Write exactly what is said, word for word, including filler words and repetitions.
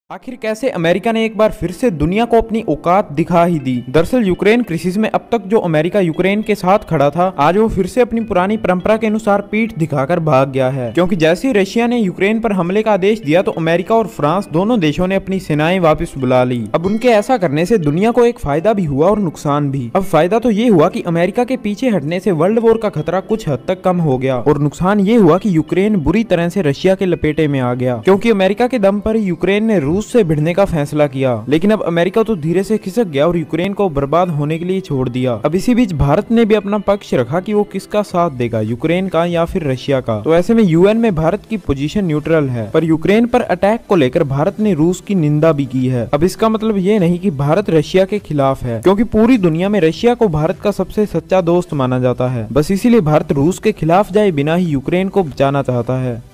आखिर कैसे अमेरिका ने एक बार फिर से दुनिया को अपनी औकात दिखा ही दी। दरअसल यूक्रेन क्राइसिस में अब तक जो अमेरिका यूक्रेन के साथ खड़ा था, आज वो फिर से अपनी पुरानी परंपरा के अनुसार पीठ दिखाकर भाग गया है। क्योंकि जैसे ही रशिया ने यूक्रेन पर हमले का आदेश दिया तो अमेरिका और फ्रांस दोनों देशों ने अपनी सेनाएं वापस बुला ली। अब उनके ऐसा करने से दुनिया को एक फायदा भी हुआ और नुकसान भी। अब फायदा तो ये हुआ कि अमेरिका के पीछे हटने से वर्ल्ड वॉर का खतरा कुछ हद तक कम हो गया, और नुकसान ये हुआ कि यूक्रेन बुरी तरह से रशिया के लपेटे में आ गया। क्योंकि अमेरिका के दम पर यूक्रेन ने रूस से भिड़ने का फैसला किया, लेकिन अब अमेरिका तो धीरे से खिसक गया और यूक्रेन को बर्बाद होने के लिए छोड़ दिया। अब इसी बीच भारत ने भी अपना पक्ष रखा कि वो किसका साथ देगा, यूक्रेन का या फिर रशिया का। तो ऐसे में यूएन में भारत की पोजीशन न्यूट्रल है, पर यूक्रेन पर अटैक को लेकर भारत ने रूस की निंदा भी की है। अब इसका मतलब ये नहीं कि भारत रशिया के खिलाफ है, क्योंकि पूरी दुनिया में रशिया को भारत का सबसे सच्चा दोस्त माना जाता है। बस इसीलिए भारत रूस के खिलाफ जाए बिना ही यूक्रेन को बचाना चाहता है।